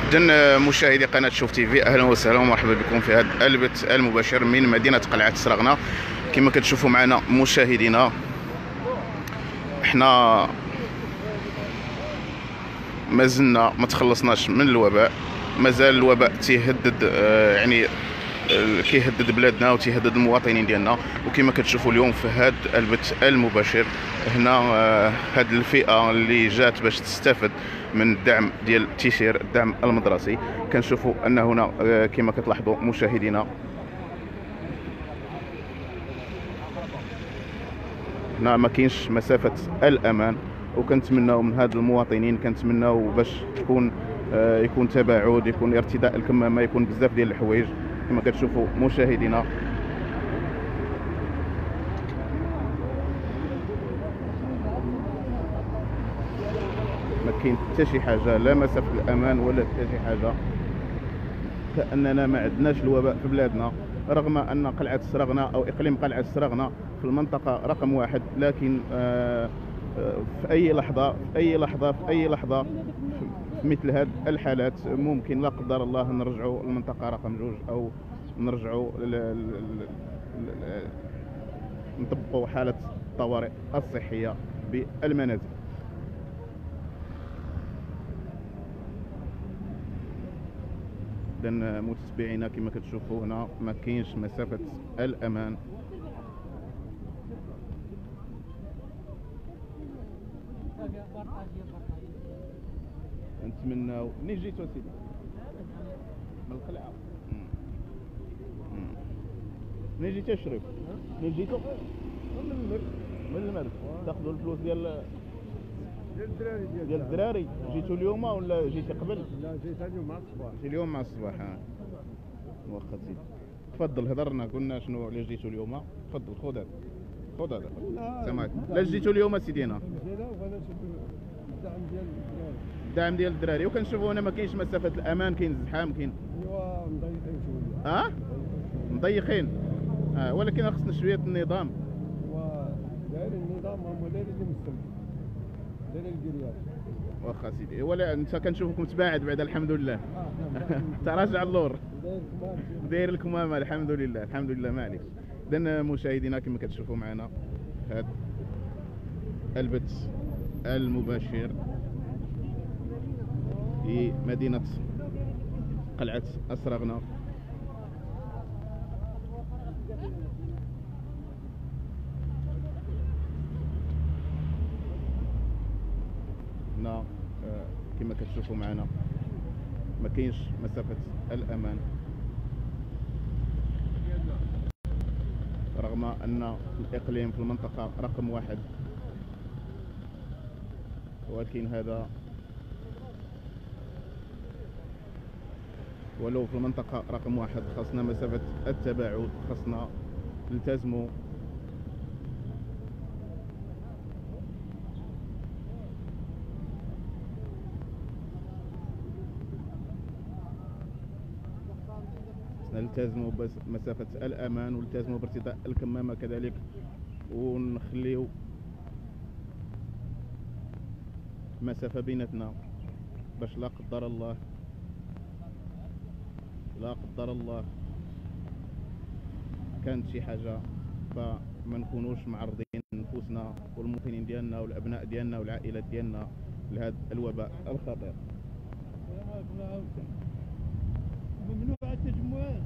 إذن مشاهدي قناة شوف تيفي، اهلا وسهلا ومرحبا بكم في هذا البث المباشر من مدينة قلعة السراغنة. كما كتشوفوا معنا مشاهدينا، احنا مازلنا ما تخلصناش من الوباء، مازال الوباء تيهدد كيهدد بلادنا وتيهدد المواطنين ديالنا. وكما كتشوفوا اليوم في هذا البث المباشر هنا هذه الفئه اللي جات باش تستافد من الدعم ديال التيسير، الدعم المدرسي. كنشوفوا ان هنا كما كتلاحظوا مشاهدينا، هنا ما كاينش مسافه الامان. وكنتمناو من هاد المواطنين، كنتمناو باش يكون تباعد، يكون ارتداء الكمامه، يكون بزاف ديال الحوايج. كما كتشوفوا مشاهدينا، ما كاين حتى شي حاجه، لا مسافه الامان ولا حتى شي حاجه، كاننا ما عندناش الوباء في بلادنا. رغم ان قلعه السراغنه او اقليم قلعه السراغنه في المنطقه رقم واحد، لكن في اي لحظه في مثل هذه الحالات ممكن لا قدر الله نرجعوا المنطقه رقم جوج، او نرجعوا نطبقوا حاله الطوارئ الصحيه بالمنازل. إذن متتبعينا كما كتشوفوا هنا ما كاينش مسافه الامان. نتمناو منين جيتو سيدي؟ من القلعه. منين جيتي الشريف؟ منين جيتو؟ من المرج. تاخذوا الفلوس ديال الدراري. جيتو اليوم ولا جيتي قبل؟ لا، جيت اليوم مع الصباح. جيت اليوم مع الصباح. واخا سيدي، تفضل هضرنا، قلنا شنو علاش جيتو اليوم. تفضل خذ هذا سمعك. علاش جيتو اليوم سيدي؟ هنا الدعم ديال الدراري. وكنشوفوا هنا ما كاينش مسافه الامان، كاين الزحام، كاين ايوا مضيقين شويه. مضيقين. ولكن خصنا شويه النظام. داير النظام، هما دايرين المستلزم، دايرين الكريات. واخا سيدي، ولا انت كنشوفكم تباعد بعد الحمد لله. تراجع اللور، داير الكمامه. الحمد لله ما عليك. اذا مشاهدينا كما كتشوفوا معنا هذا البث المباشر في مدينه قلعه السراغنه. هنا كما كتشوفوا معنا ما كاينش مسافه الامان، رغم ان الاقليم في المنطقه رقم واحد، ولكن هذا ولو في المنطقه رقم واحد خاصنا مسافه التباعد، خاصنا نلتزموا نلتزموا بمسافة الأمان، ونلتزموا بارتداء الكمامة كذلك، ونخليو مسافة بيناتنا باش لا قدر الله كانت شي حاجة فما نكونوش معرضين نفوسنا والمواطنين ديالنا والأبناء ديالنا والعائلات ديالنا لهذا الوباء الخطير. ممنوع التجمعات.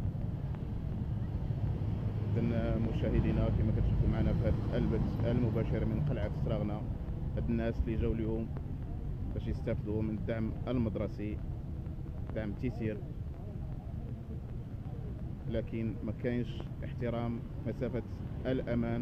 إذن مشاهدينا كما كتشوفوا معنا في هذا البث المباشر من قلعة السراغنة، هاد الناس اللي جاوا اليوم باش يستافدوا من الدعم المدرسي، دعم تيسير، لكن ما كاينش احترام مسافة الأمان.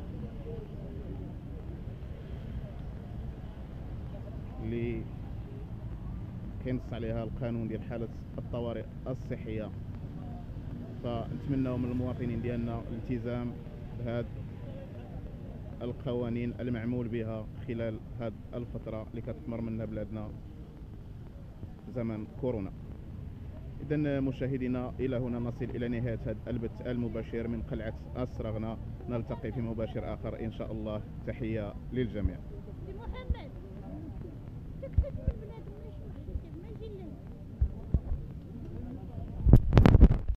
اللي كينص عليها القانون ديال حالة الطوارئ الصحية. فنتمناو من المواطنين ديالنا الالتزام بهذه القوانين المعمول بها خلال هذه الفترة اللي كتمر منها بلادنا زمن كورونا. إذن مشاهدينا، إلى هنا نصل إلى نهاية هذا البث المباشر من قلعة السراغنة. نلتقي في مباشر آخر إن شاء الله. تحية للجميع.